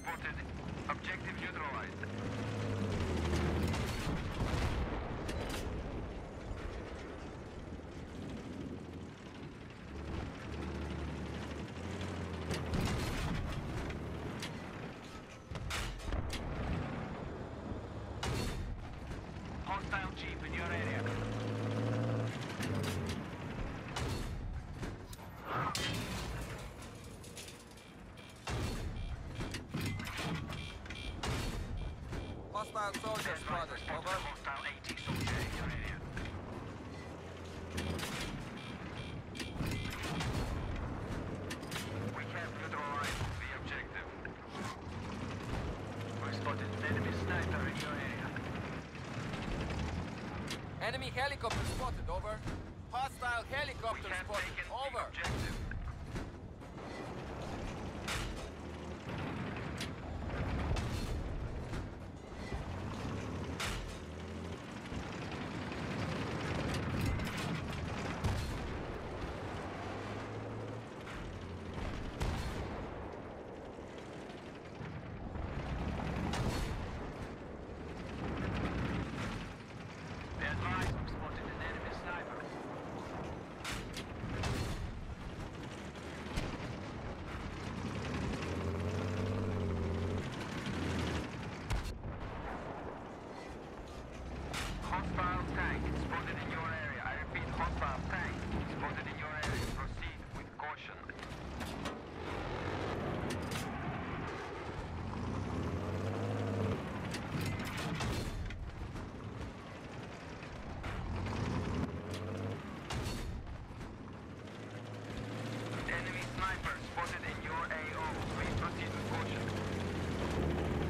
spotted. Objective neutralized. Hostile jeep in your area. Hostile soldier spotted. Over. Hostile AT soldier in your area. We have neutralized the objective. We spotted an enemy sniper in your area. Enemy helicopter spotted. Over. Hostile We helicopter have spotted. taken the Over. objective. Be advised, we've spotted an enemy sniper. Hostile tank spotted in your area. I repeat, hostile tank spotted in your area. Proceed with caution. Enemy sniper spotted in your AO. Please proceed with caution.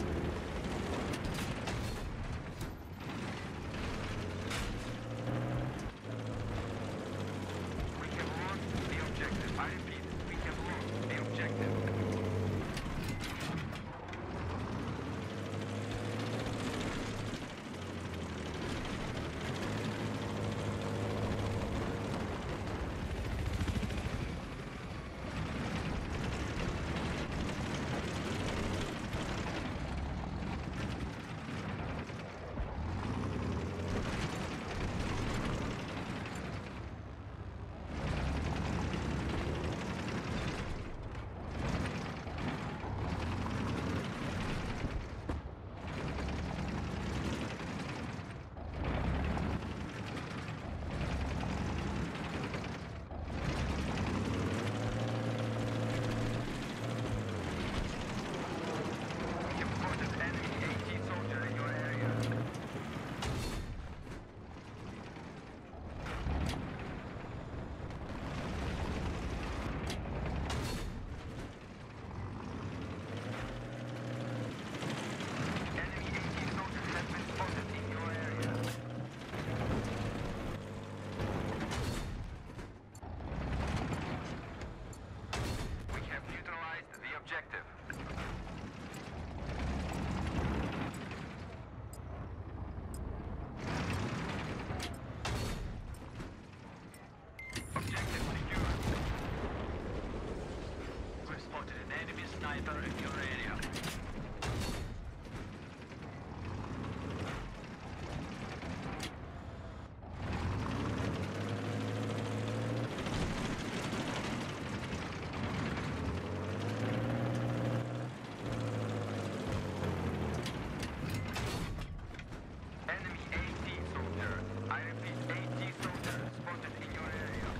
We have lost the objective. I repeat, we have lost the objective. We have spotted enemy AT soldier in your area. Enemy AT soldier has been spotted in your area. We have neutralized the objective. Objective secure. We've spotted an enemy sniper in your area. Enemy AT soldier. I repeat, AT soldier spotted in your area.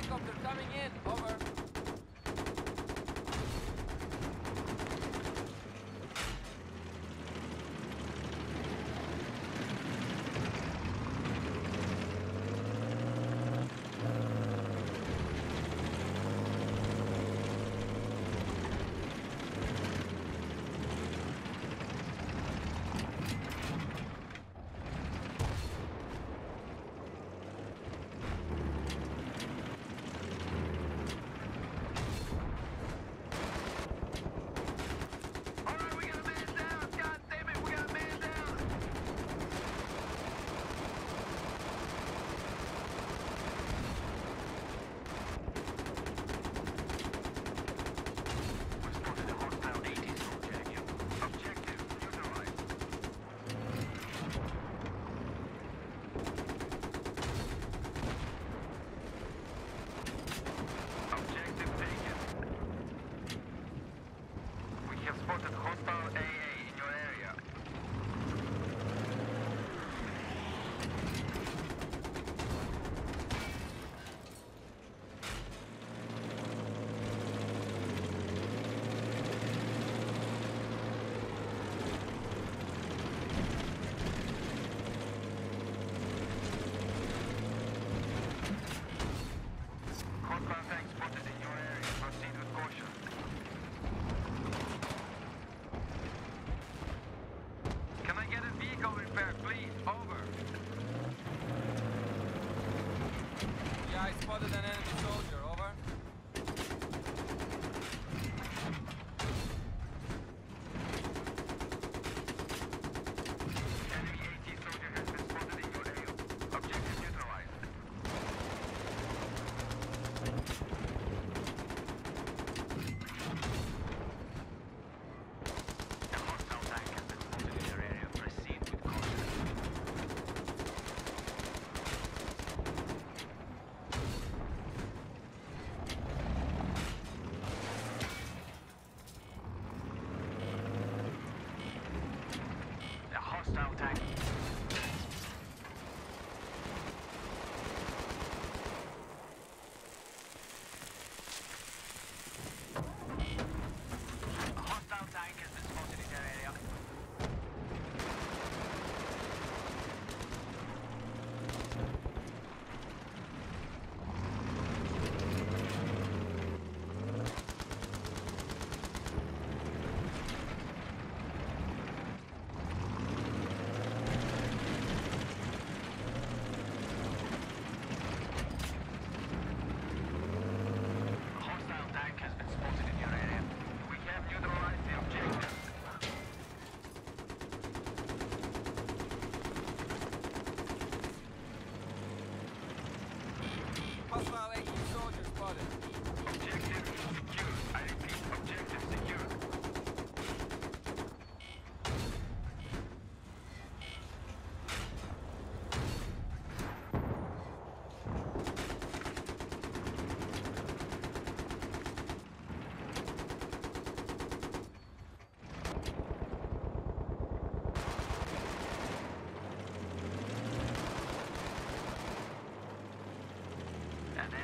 Helicopter coming in. Over. Alright, we got a man down! God damn it, we got a man down! We spotted a hostile 80s objective. Objective neutralized. Objective taken. We have spotted hostile AA in your area. Hostile tank spotted in your area. Proceed with caution. Can I get a vehicle repair, please? Over. Yeah, I spotted an enemy soldier. Over. Enemy AT soldier has been spotted in your area. Objective neutralized. The hostile tank has been spotted in your area. Proceed with caution. The hostile tank. A hostile tank has been spotted in your area. A hostile tank has been spotted in your area. We have neutralized the objective. Hostile 80 soldier spotted. Objective secured. I repeat, objective secured. An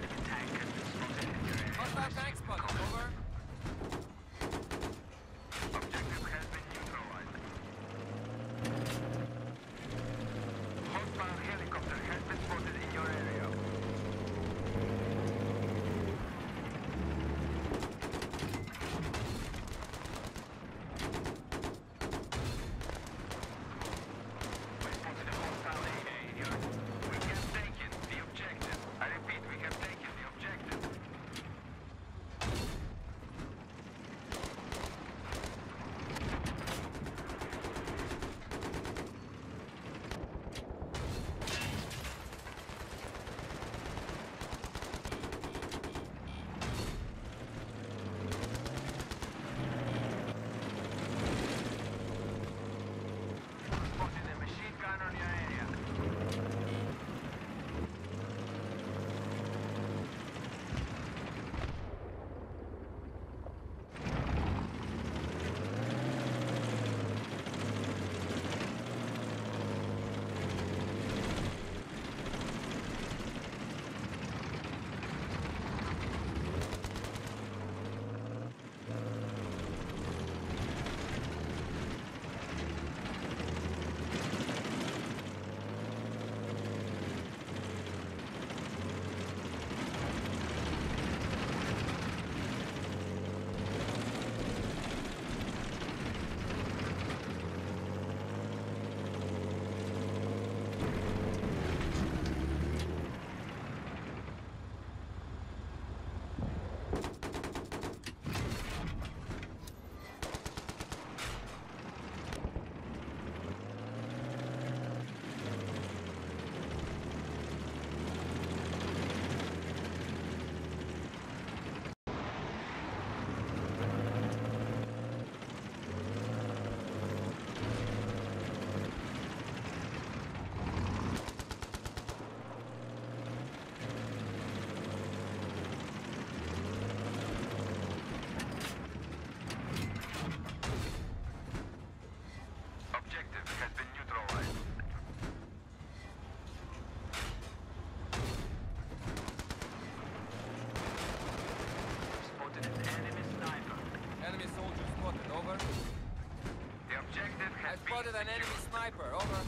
sniper, over.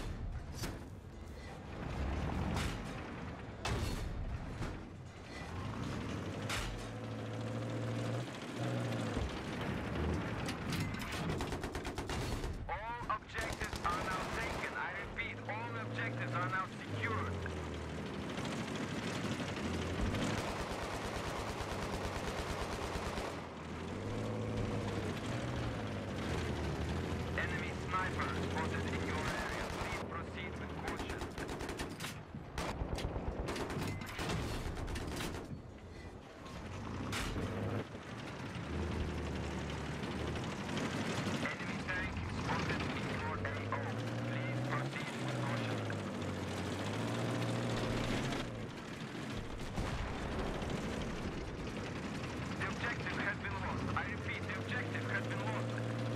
All objectives are now taken. I repeat, all objectives are now secured. Enemy sniper spotted in your area. Please proceed with caution. Enemy tank spotted in your AO. Please proceed with caution. The objective has been lost. I repeat, the objective has been lost.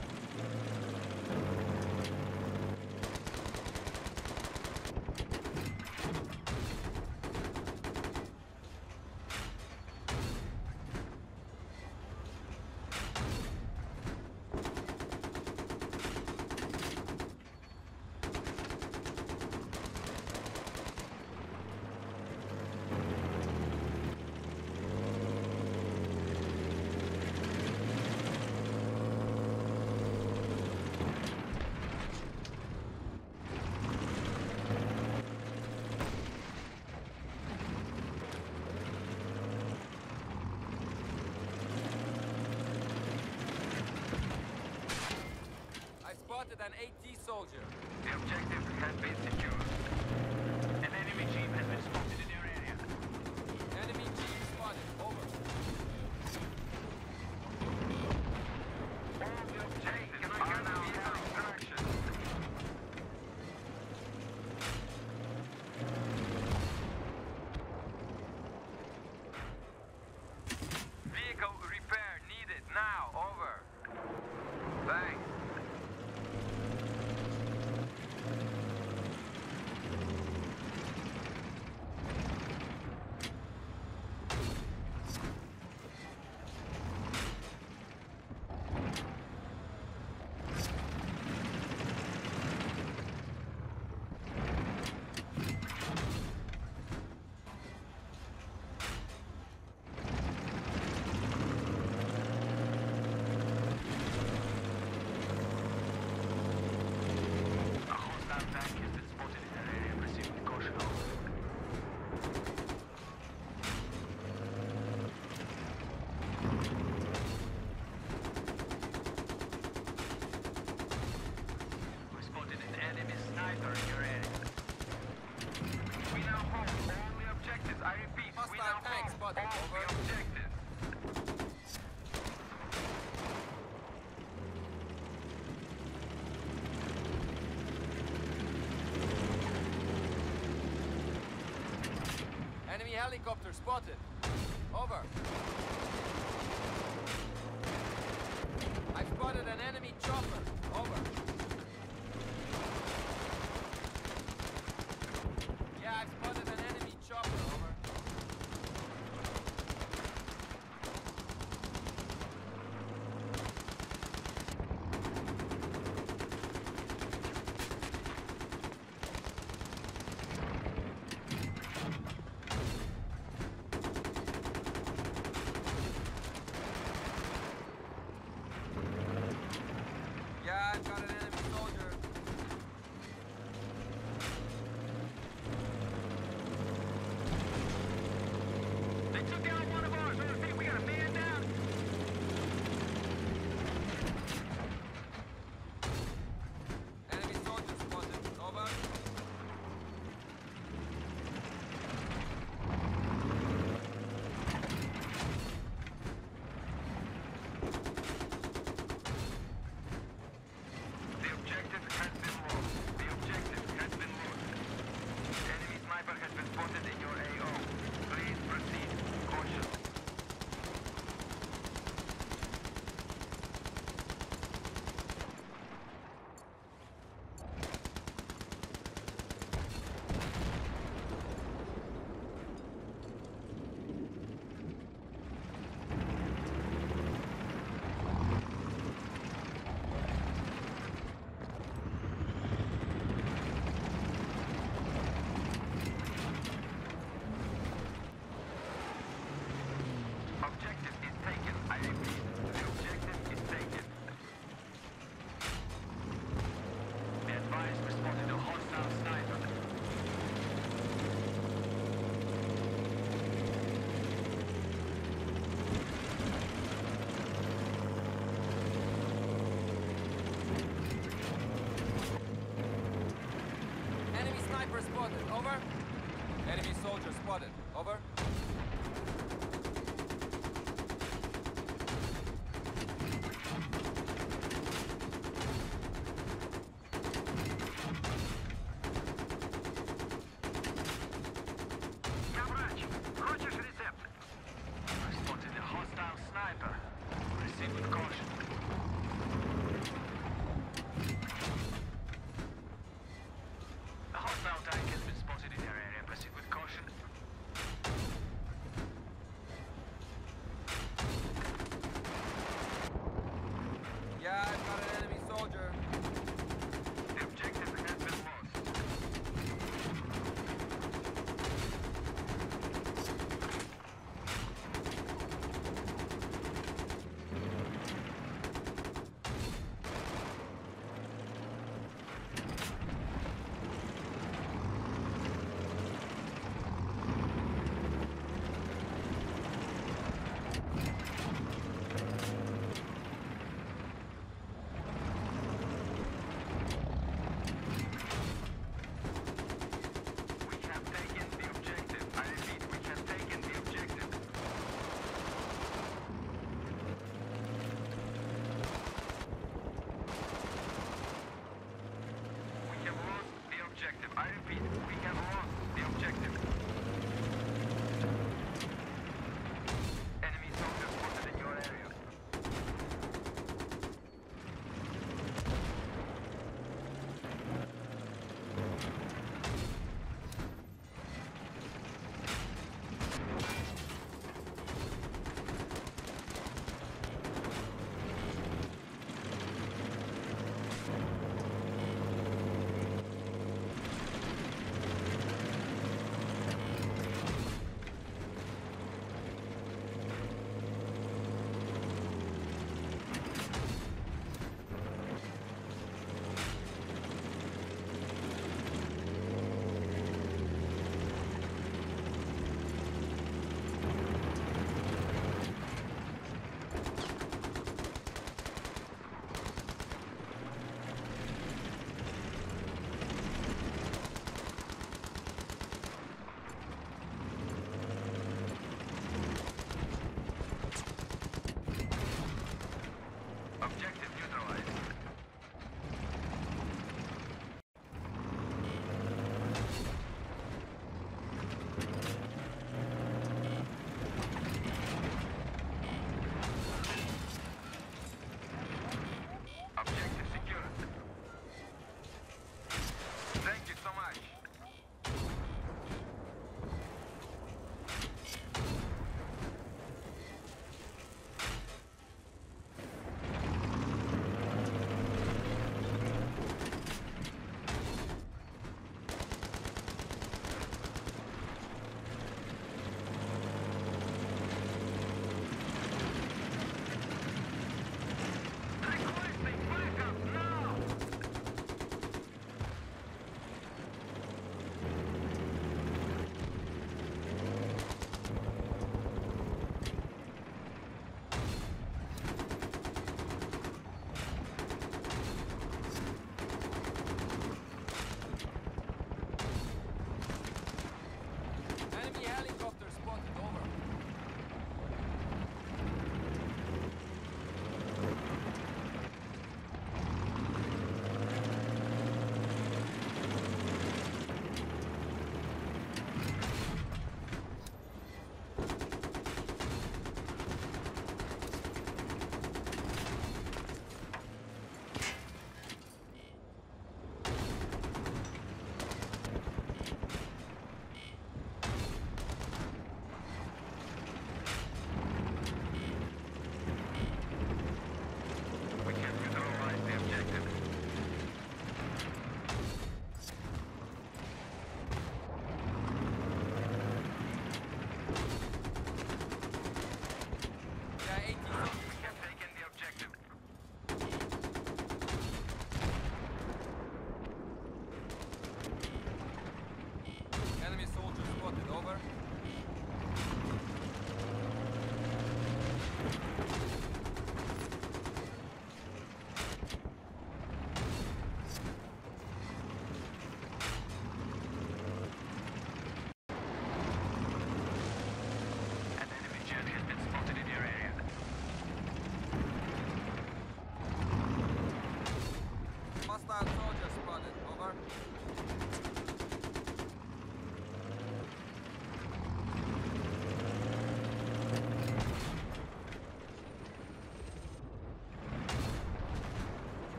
I spotted an AT soldier. The objective has been secured. An enemy jeep has been spotted in your area. Enemy jeep spotted, over. All the objectives are now under extraction. Vehicle repair needed now. Over. Thanks. A hostile tank has been spotted in that area. Proceed with caution. We spotted an enemy sniper in your area. We now hold all the objectives. I repeat, we Hostile now tank hold spotted. all Over. the objectives. Enemy helicopter spotted. Over. I've spotted an enemy chopper. Over. Yeah, I've spotted an enemy chopper. Over. Yeah, I've got an enemy spotted. Over. Enemy soldier spotted. Over. Я врач. Хочешь рецепт? I spotted a hostile sniper. Proceed with caution. A hostile tank has been spotted in your area. Proceed with caution.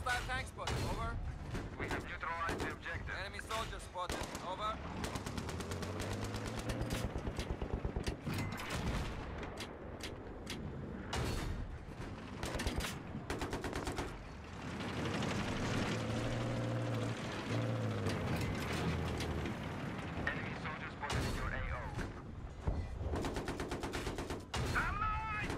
Hostile tank spotted, over. We have neutralized the objective. Enemy soldier spotted, over. Enemy soldier spotted in your AO. Allied!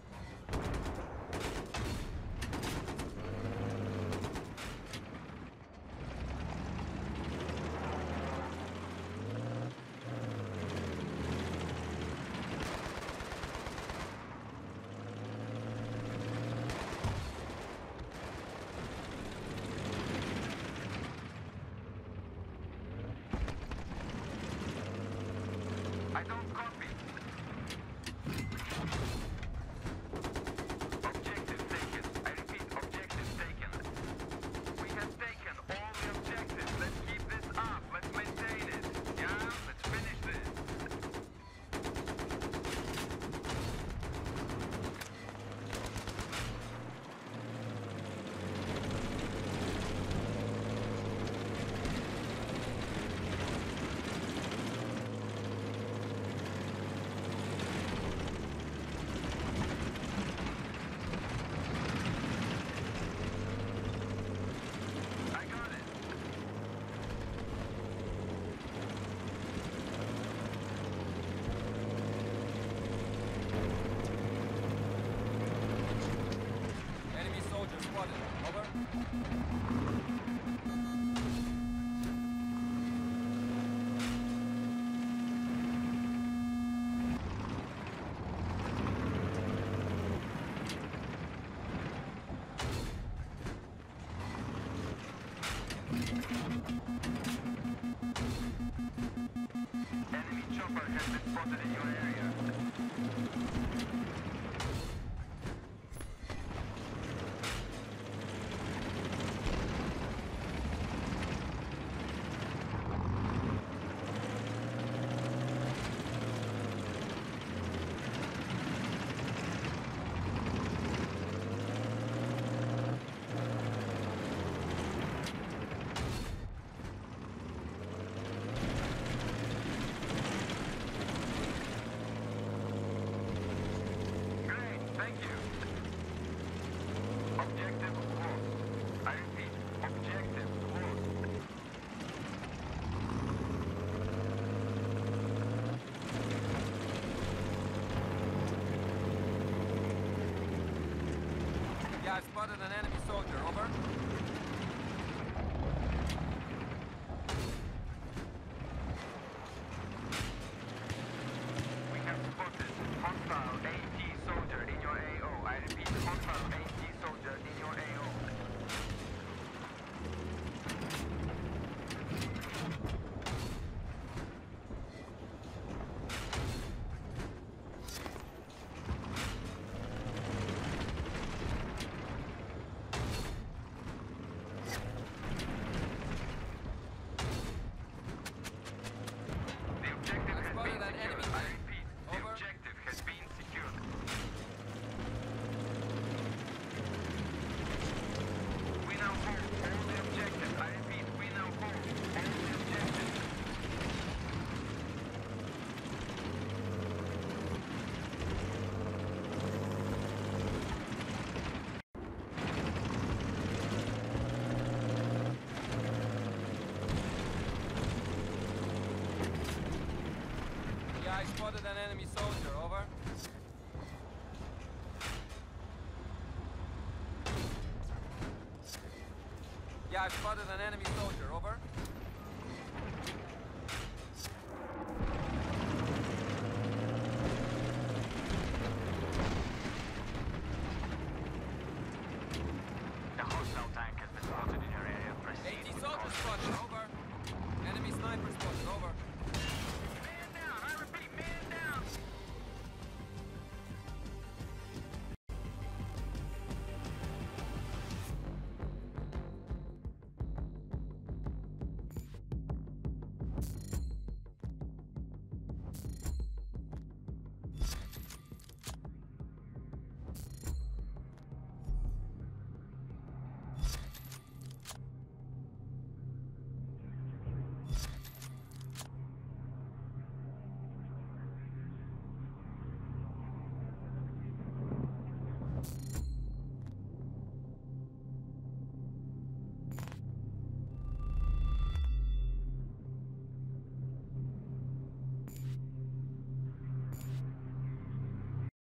I don't copy. Objective taken. I repeat, objective taken. We have taken all the objectives. Let's keep this up. Let's maintain it. Yeah? Let's finish this. I got it. Enemy soldier spotted, over. Enemy chopper has been spotted in your area. Great, thank you. Objective lost. I repeat, objective lost. Yeah, I spotted an enemy soldier, over. We have spotted hostile AT soldier in your AO. I repeat, hostile AT soldier in your AO. The objective has spotted been an enemy secured. I tank. repeat, the Over. objective has been secured. We now hold all the objectives. I repeat, we now hold all the objectives. Yeah, I spotted an enemy soldier, over. Yeah, I spotted an enemy soldier, over.